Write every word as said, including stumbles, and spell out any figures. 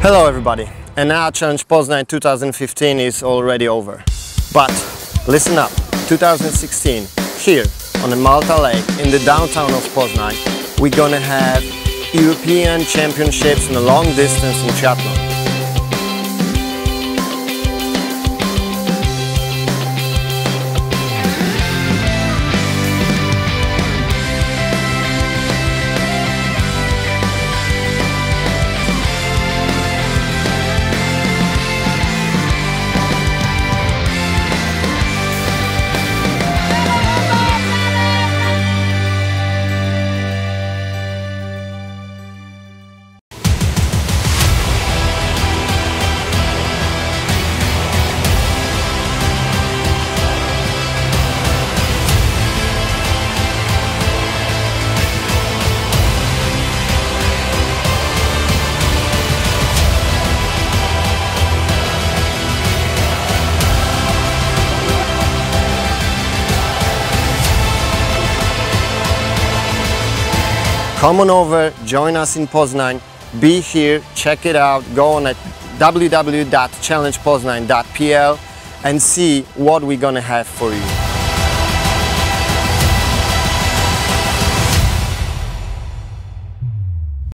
Hello everybody, and now Challenge Poznań two thousand fifteen is already over. But listen up, two thousand sixteen, here on the Malta Lake in the downtown of Poznań, we're gonna have European Championships in the long distance in triathlon. Come on over, join us in Poznań, be here, check it out, go on at w w w dot challenge poznań dot p l and see what we're gonna have for you.